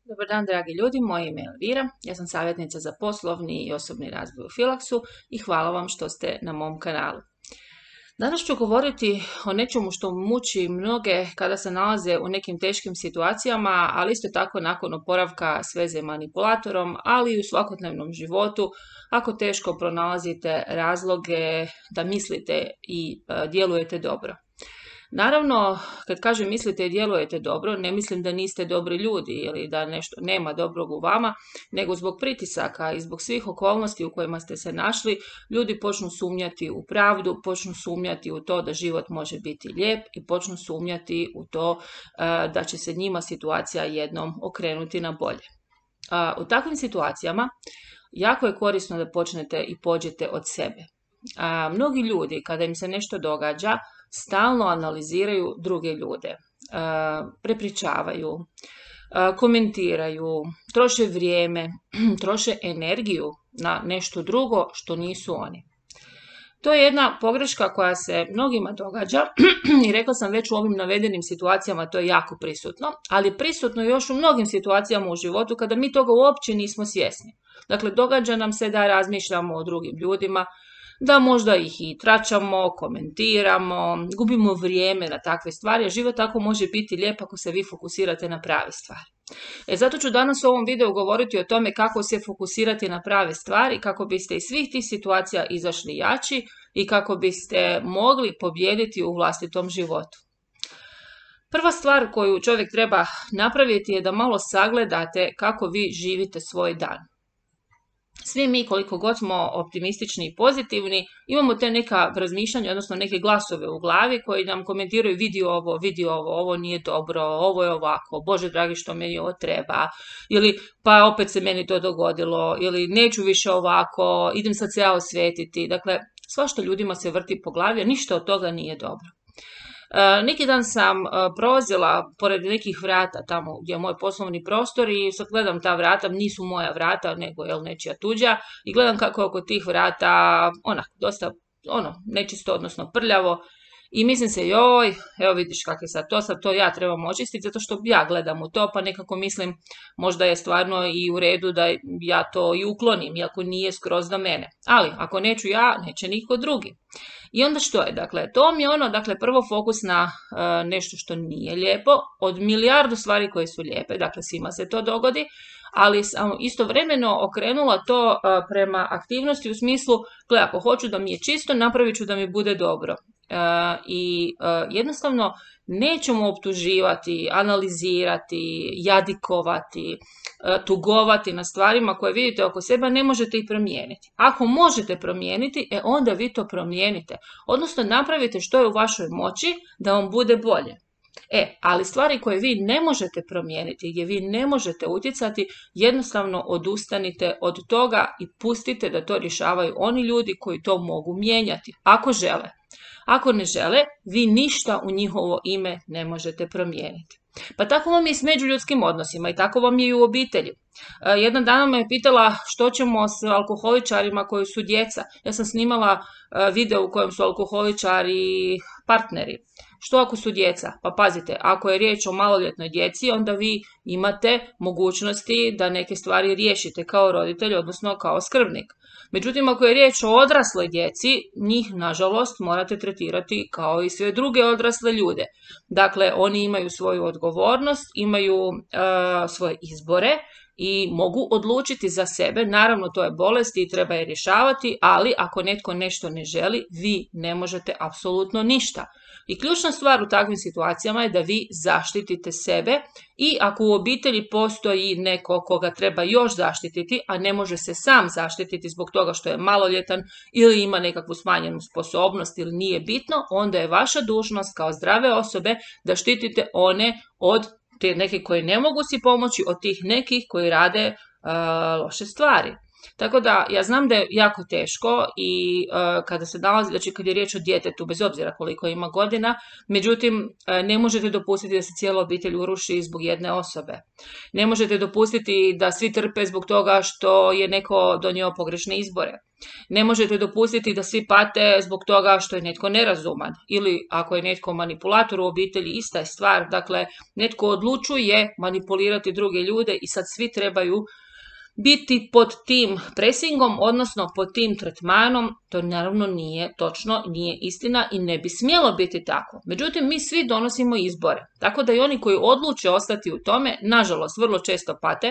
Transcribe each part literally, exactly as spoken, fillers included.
Dobar dan, dragi ljudi, moje ime je Elvira, ja sam savjetnica za poslovni i osobni razvoj u Filaksu i hvala vam što ste na mom kanalu. Danas ću govoriti o nečemu što muči mnoge kada se nalaze u nekim teškim situacijama, ali isto tako nakon oporavka s veze manipulatorom, ali i u svakodnevnom životu, ako teško pronalazite razloge da mislite i djelujete dobro. Naravno, kad kažem mislite i djelujete dobro, ne mislim da niste dobri ljudi ili da nešto nema dobrog u vama, nego zbog pritisaka i zbog svih okolnosti u kojima ste se našli, ljudi počnu sumnjati u pravdu, počnu sumnjati u to da život može biti lijep i počnu sumnjati u to uh, da će se njima situacija jednom okrenuti na bolje. Uh, u takvim situacijama jako je korisno da počnete i pođete od sebe. Uh, mnogi ljudi, kada im se nešto događa, stalno analiziraju druge ljude, prepričavaju, komentiraju, troše vrijeme, troše energiju na nešto drugo što nisu oni. To je jedna pogreška koja se mnogima događa i rekla sam već u ovim navedenim situacijama to je jako prisutno, ali prisutno još u mnogim situacijama u životu kada mi toga uopće nismo svjesni. Dakle, događa nam se da razmišljamo o drugim ljudima, da možda ih i tračamo, komentiramo, gubimo vrijeme na takve stvari, a život tako može biti lijep ako se vi fokusirate na prave stvari. E, zato ću danas u ovom videu govoriti o tome kako se fokusirati na prave stvari, kako biste iz svih tih situacija izašli jači i kako biste mogli pobijediti u vlastitom životu. Prva stvar koju čovjek treba napraviti je da malo sagledate kako vi živite svoj dan. Svi mi, koliko god smo optimistični i pozitivni, imamo te neka razmišljanja, odnosno neke glasove u glavi koji nam komentiraju vidi ovo, vidi ovo, ovo nije dobro, ovo je ovako, Bože dragi što meni ovo treba, ili pa opet se meni to dogodilo, ili neću više ovako, idem sad se ja osvetiti. Dakle, svašta ljudima se vrti po glavi, a ništa od toga nije dobro. Uh, neki dan sam uh, prolazila pored nekih vrata tamo gdje je moj poslovni prostor i sad gledam ta vrata, nisu moja vrata nego je nečija tuđa i gledam kako je oko tih vrata onak dosta ono nečisto odnosno prljavo i mislim se joj, evo vidiš kak je sad to, sad to ja trebam očistiti zato što ja gledam u to pa nekako mislim možda je stvarno i u redu da ja to i uklonim iako nije skroz do mene, ali ako neću ja, neće niko drugi. I onda što je? Dakle, to mi je ono, dakle, prvo fokus na uh, nešto što nije lijepo, od milijardu stvari koje su lijepe, dakle, svima se to dogodi, ali sam istovremeno okrenula to uh, prema aktivnosti u smislu, gle, ako hoću da mi je čisto, napravit ću da mi bude dobro. Uh, I uh, jednostavno nećemo optuživati, analizirati, jadikovati, uh, tugovati na stvarima koje vidite oko sebe, ne možete ih promijeniti. Ako možete promijeniti, e onda vi to promijenite. Odnosno napravite što je u vašoj moći da vam bude bolje. E, ali stvari koje vi ne možete promijeniti, gdje vi ne možete utjecati, jednostavno odustanite od toga i pustite da to rješavaju oni ljudi koji to mogu mijenjati, ako žele. Ako ne žele, vi ništa u njihovo ime ne možete promijeniti. Pa tako vam je i s međuljudskim odnosima i tako vam je i u obitelji. Jedna dana me je pitala što ćemo s alkoholičarima koji su djeca. Ja sam snimala video u kojem su alkoholičari partneri. Što ako su djeca? Pa pazite, ako je riječ o maloljetnoj djeci, onda vi imate mogućnosti da neke stvari riješite kao roditelj, odnosno kao skrbnik. Međutim, ako je riječ o odrasloj djeci, njih, nažalost, morate tretirati kao i sve druge odrasle ljude. Dakle, oni imaju svoju odgovornost, imaju uh, svoje izbore i mogu odlučiti za sebe. Naravno, to je bolest i treba je rješavati, ali ako netko nešto ne želi, vi ne možete apsolutno ništa. I ključna stvar u takvim situacijama je da vi zaštitite sebe i ako u obitelji postoji neko koga treba još zaštititi, a ne može se sam zaštititi zbog toga što je maloljetan ili ima nekakvu smanjenu sposobnost ili nije bitno, onda je vaša dužnost kao zdrave osobe da štitite one od te neke koji ne mogu si pomoći, od tih nekih koji rade uh, loše stvari. Tako da ja znam da je jako teško i uh, kada se nalazi, znači kad je riječ o djetetu, bez obzira koliko ima godina, međutim uh, ne možete dopustiti da se cijela obitelj uruši zbog jedne osobe. Ne možete dopustiti da svi trpe zbog toga što je neko donio pogrešne izbore. Ne možete dopustiti da svi pate zbog toga što je netko nerazuman ili ako je netko manipulator u obitelji, ista je stvar. Dakle, netko odlučuje manipulirati druge ljude i sad svi trebaju biti pod tim presingom, odnosno pod tim tretmanom. To naravno nije točno, nije istina i ne bi smjelo biti tako. Međutim, mi svi donosimo izbore. Tako da i oni koji odluče ostati u tome, nažalost, vrlo često pate.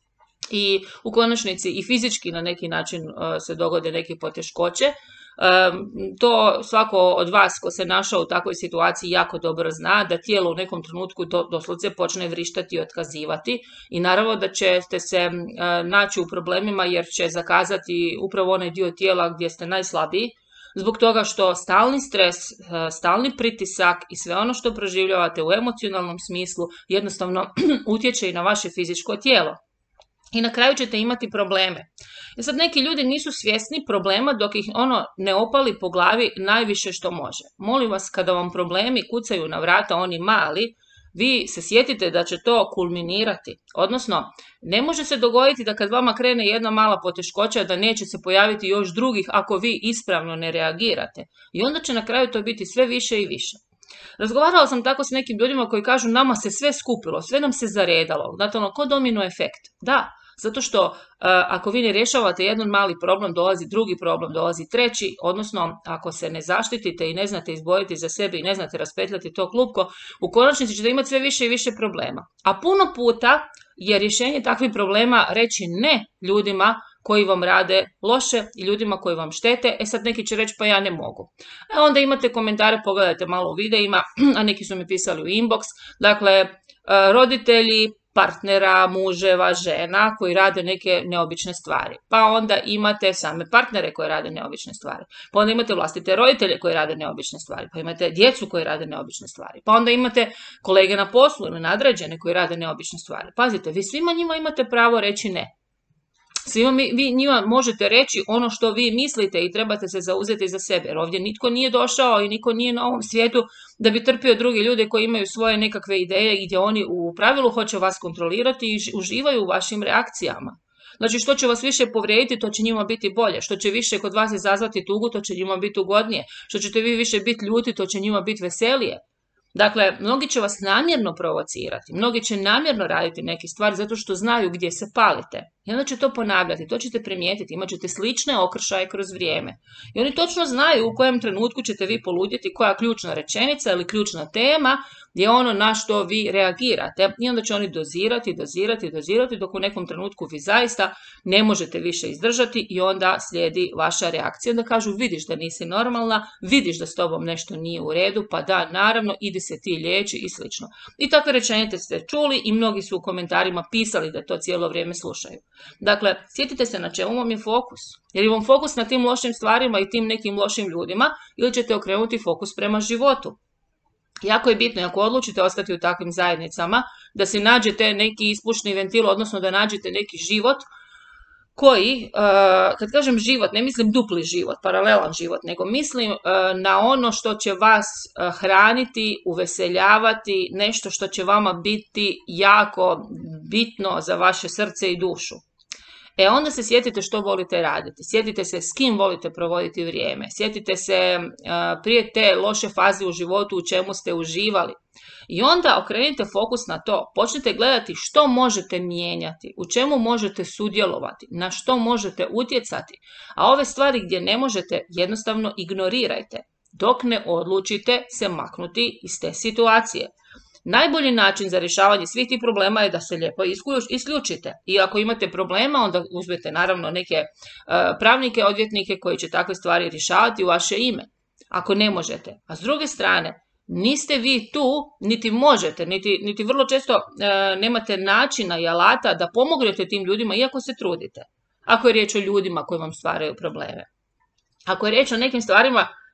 I u konačnici i fizički na neki način uh, se dogode neke poteškoće. Um, to svako od vas ko se našao u takvoj situaciji jako dobro zna da tijelo u nekom trenutku do, doslovce počne vrištati i otkazivati i naravno da ćete se uh, naći u problemima jer će zakazati upravo onaj dio tijela gdje ste najslabiji zbog toga što stalni stres, uh, stalni pritisak i sve ono što proživljavate u emocionalnom smislu jednostavno utječe i na vaše fizičko tijelo. I na kraju ćete imati probleme. I sad neki ljudi nisu svjesni problema dok ih ono ne opali po glavi najviše što može. Molim vas, kada vam problemi kucaju na vrata, oni mali, vi se sjetite da će to kulminirati. Odnosno, ne može se dogoditi da kad vama krene jedna mala poteškoća da neće se pojaviti još drugih ako vi ispravno ne reagirate. I onda će na kraju to biti sve više i više. Razgovarala sam tako s nekim ljudima koji kažu nama se sve skupilo, sve nam se zaredalo. Znate ono, ko domino efekt. Da, zato što uh, ako vi ne rješavate jedan mali problem, dolazi drugi problem, dolazi treći, odnosno ako se ne zaštitite i ne znate izboriti za sebe i ne znate raspetljati to klupko, u konačnici ćete imati sve više i više problema. A puno puta je rješenje takvih problema reći ne ljudima koji vam rade loše i ljudima koji vam štete. E sad neki će reći pa ja ne mogu. E onda imate komentare, pogledajte malo u videima, a neki su mi pisali u inbox. Dakle, roditelji partnera, muževa, žena koji rade neke neobične stvari. Pa onda imate same partnere koji rade neobične stvari. Pa onda imate vlastite roditelje koji rade neobične stvari. Pa imate djecu koji rade neobične stvari. Pa onda imate kolege na poslu ili nadređene koji rade neobične stvari. Pazite, vi svima njima imate pravo reći ne. Svima mi, vi njima možete reći ono što vi mislite i trebate se zauzeti za sebe. Jer ovdje nitko nije došao i niko nije na ovom svijetu da bi trpio druge ljude koji imaju svoje nekakve ideje i gdje oni u pravilu hoće vas kontrolirati i uživaju u vašim reakcijama. Znači što će vas više povrijediti, to će njima biti bolje. Što će više kod vas izazvati tugu, to će njima biti ugodnije. Što ćete vi više biti ljuti, to će njima biti veselije. Dakle, mnogi će vas namjerno provocirati, mnogi će namjerno raditi neke stvari zato što znaju gdje se palite. I onda će to ponavljati, to ćete primijetiti, imat ćete slične okršaje kroz vrijeme. I oni točno znaju u kojem trenutku ćete vi poludjeti, koja ključna rečenica ili ključna tema je ono na što vi reagirate. I onda će oni dozirati, dozirati, dozirati dok u nekom trenutku vi zaista ne možete više izdržati i onda slijedi vaša reakcija. Onda kažu vidiš da nisi normalna, vidiš da s tobom nešto nije u redu, pa da, naravno, idi se ti liječi i slično. I takve rečenice ste čuli i mnogi su u komentarima pisali da to cijelo vrijeme slušaju. Dakle, sjetite se na čemu vam je fokus. Je li vam fokus na tim lošim stvarima i tim nekim lošim ljudima ili ćete okrenuti fokus prema životu? Jako je bitno, ako odlučite ostati u takvim zajednicama, da si nađete neki ispušni ventil, odnosno da nađete neki život koji, kad kažem život, ne mislim dupli život, paralelan život, nego mislim na ono što će vas hraniti, uveseljavati, nešto što će vama biti jako bitno za vaše srce i dušu. E onda se sjetite što volite raditi, sjetite se s kim volite provoditi vrijeme, sjetite se uh, prije te loše faze u životu u čemu ste uživali. I onda okrenite fokus na to, počnite gledati što možete mijenjati, u čemu možete sudjelovati, na što možete utjecati, a ove stvari gdje ne možete jednostavno ignorirajte, dok ne odlučite se maknuti iz te situacije. Najbolji način za rješavanje svih tih problema je da se lijepo isključite. I ako imate problema, onda uzmete naravno neke uh, pravnike, odvjetnike koji će takve stvari rješavati u vaše ime. Ako ne možete. A s druge strane, niste vi tu, niti možete, niti, niti vrlo često uh, nemate načina i alata da pomognete tim ljudima, iako se trudite. Ako je riječ o ljudima koji vam stvaraju probleme. Ako je riječ o nekim stvarima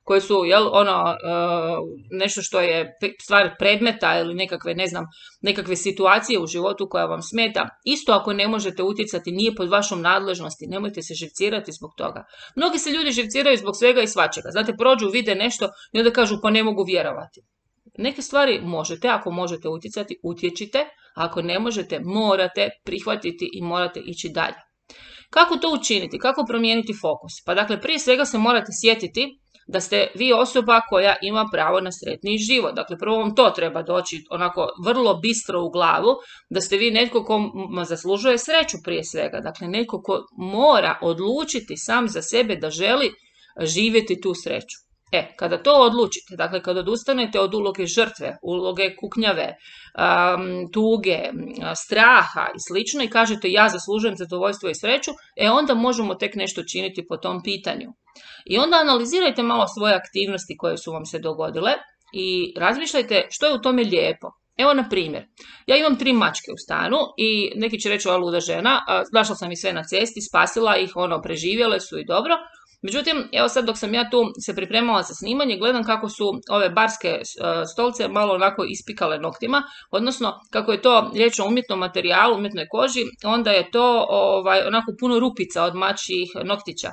koje su, jel, ono, nešto što je stvar predmeta ili nekakve, ne znam, nekakve situacije u životu koja vam smeta, isto ako ne možete utjecati, nije pod vašom nadležnosti, nemojte se živcirati zbog toga. Mnogi se ljudi živciraju zbog svega i svačega. Znate, prođu, vide nešto i onda kažu pa ne mogu vjerovati. Neke stvari možete, ako možete utjecati, utječite, a ako ne možete, morate prihvatiti i morate ići dalje. Kako to učiniti? Kako promijeniti fokus? Pa dakle, prije svega se morate sjetiti da ste vi osoba koja ima pravo na sretniji život. Dakle, prvo vam to treba doći onako vrlo bistro u glavu, da ste vi netko ko zaslužuje sreću prije svega. Dakle, netko ko mora odlučiti sam za sebe da želi živjeti tu sreću. E, kada to odlučite, dakle kada odustanete od uloge žrtve, uloge kuknjave, um, tuge, straha i slično i kažete ja zaslužujem zadovoljstvo i sreću, e onda možemo tek nešto činiti po tom pitanju. I onda analizirajte malo svoje aktivnosti koje su vam se dogodile i razmišljajte što je u tome lijepo. Evo na primjer, ja imam tri mačke u stanu i neki će reći ova luda žena, našla sam ih sve na cesti, spasila ih, ono, preživjele su i dobro. Međutim, evo sad dok sam ja tu se pripremala za snimanje, gledam kako su ove barske stolce malo onako ispikale noktima, odnosno kako je to riječ o umjetnom materijalu, umjetnoj koži, onda je to ovaj, onako puno rupica od mačjih noktića.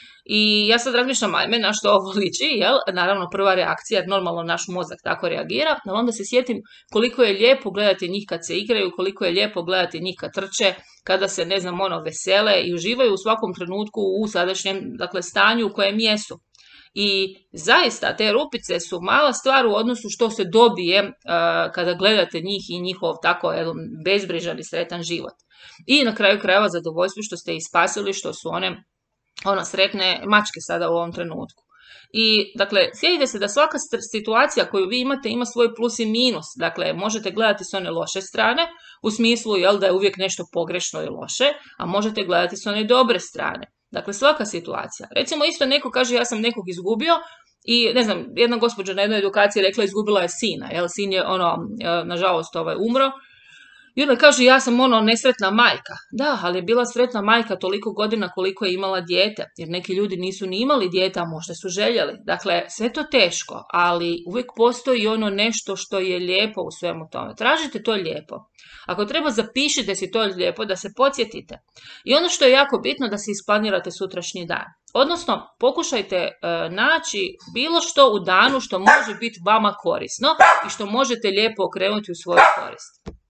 I ja sad razmišljam, ajme, na što ovo liči, jel? Naravno, prva reakcija, jer normalno naš mozak tako reagira, ali onda se sjetim koliko je lijepo gledati njih kad se igraju, koliko je lijepo gledati njih kad trče, kada se, ne znam, ono, vesele i uživaju u svakom trenutku u sadašnjem, dakle, stanju u kojem jesu. I zaista, te rupice su mala stvar u odnosu što se dobije uh, kada gledate njih i njihov tako jel, bezbrižan i sretan život. I na kraju krajeva zadovoljstvo što ste ih spasili, što su one ono sretne mačke sada u ovom trenutku. I, dakle, sjetite se da svaka situacija koju vi imate ima svoj plus i minus. Dakle, možete gledati s one loše strane, u smislu, jel, da je uvijek nešto pogrešno i loše, a možete gledati s one dobre strane. Dakle, svaka situacija. Recimo, isto neko kaže ja sam nekog izgubio i, ne znam, jedna gospođa na jednoj edukaciji rekla izgubila je sina, jel, sin je, ono, nažalost, ovaj, umro. I onda kaže, ja sam ono nesretna majka. Da, ali je bila sretna majka toliko godina koliko je imala dijete. Jer neki ljudi nisu ni imali dijete, a možda su željeli. Dakle, sve to teško, ali uvijek postoji ono nešto što je lijepo u svemu tome. Tražite to lijepo. Ako treba, zapišite si to lijepo da se podsjetite. I ono što je jako bitno da si isplanirate sutrašnji dan. Odnosno, pokušajte e, naći bilo što u danu što može biti vama korisno i što možete lijepo okrenuti u svoju korist.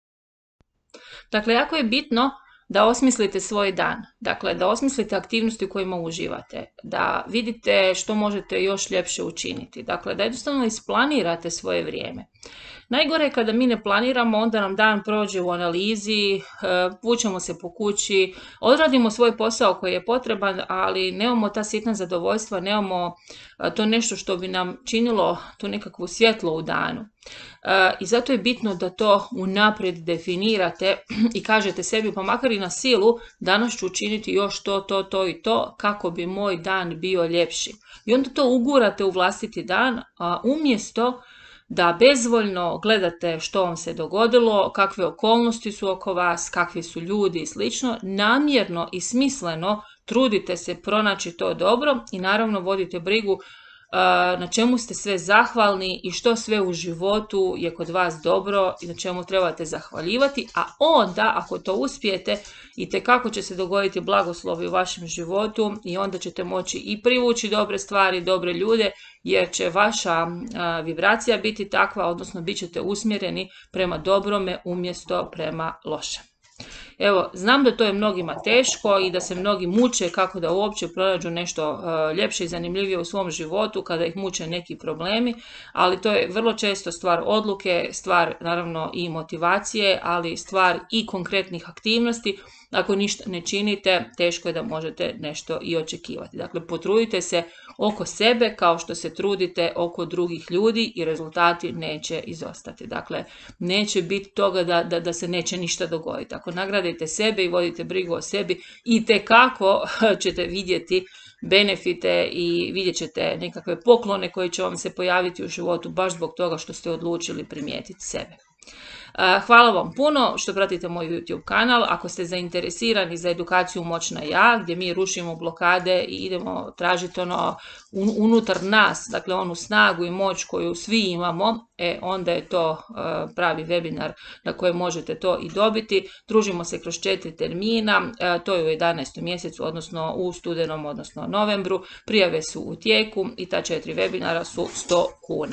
Dakle, jako je bitno da osmislite svoj dan, dakle da osmislite aktivnosti u kojima uživate, da vidite što možete još ljepše učiniti, dakle da jednostavno isplanirate svoje vrijeme. Najgore je kada mi ne planiramo, onda nam dan prođe u analizi, vučemo se po kući, odradimo svoj posao koji je potreban, ali nemamo ta sitna zadovoljstva, nemamo to nešto što bi nam činilo tu nekakvu svjetlo u danu. I zato je bitno da to unaprijed definirate i kažete sebi, pa makar i na silu, danas ću učiniti još to, to, to i to, kako bi moj dan bio ljepši. I onda to ugurate u vlastiti dan, a umjesto da bezvoljno gledate što vam se dogodilo, kakve okolnosti su oko vas, kakvi su ljudi i slično, namjerno i smisleno trudite se pronaći to dobro i naravno vodite brigu na čemu ste sve zahvalni i što sve u životu je kod vas dobro i na čemu trebate zahvaljivati, a onda ako to uspijete itekako će se dogoditi blagoslovi u vašem životu i onda ćete moći i privući dobre stvari, dobre ljude, jer će vaša a, vibracija biti takva, odnosno bit ćete usmjereni prema dobrome umjesto prema lošem. Evo, znam da to je mnogima teško i da se mnogi muče kako da uopće pronađu nešto uh, ljepše i zanimljivije u svom životu kada ih muče neki problemi, ali to je vrlo često stvar odluke, stvar naravno i motivacije, ali stvar i konkretnih aktivnosti. Ako ništa ne činite, teško je da možete nešto i očekivati. Dakle, potrudite se oko sebe kao što se trudite oko drugih ljudi i rezultati neće izostati. Dakle, neće biti toga da, da, da se neće ništa dogoditi. Ako nagradite sebe i vodite brigu o sebi, itekako ćete vidjeti benefite i vidjet ćete nekakve poklone koji će vam se pojaviti u životu baš zbog toga što ste odlučili primijetiti sebe. Hvala vam puno što pratite moj YouTube kanal. Ako ste zainteresirani za edukaciju Moćna ja, gdje mi rušimo blokade i idemo tražiti ono unutar nas, dakle onu snagu i moć koju svi imamo, e, onda je to pravi webinar na kojem možete to i dobiti. Družimo se kroz četiri termina, to je u jedanaestom mjesecu, odnosno u studenom, odnosno novembru. Prijave su u tijeku i ta četiri webinara su sto kuna.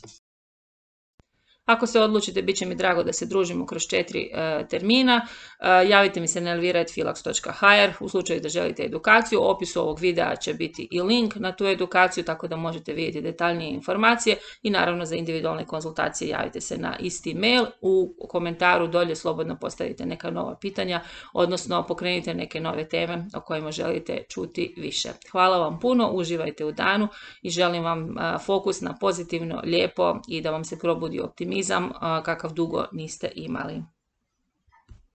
Ako se odlučite, bit će mi drago da se družimo kroz četiri e, termina. E, javite mi se na elvira at filax dot h r u slučaju da želite edukaciju. U opisu ovog videa će biti i link na tu edukaciju, tako da možete vidjeti detaljnije informacije i naravno za individualne konzultacije javite se na isti mail. U komentaru dolje slobodno postavite neka nova pitanja, odnosno pokrenite neke nove teme o kojima želite čuti više. Hvala vam puno, uživajte u danu i želim vam a, fokus na pozitivno, lijepo i da vam se probudi optimizam kakav dugo niste imali.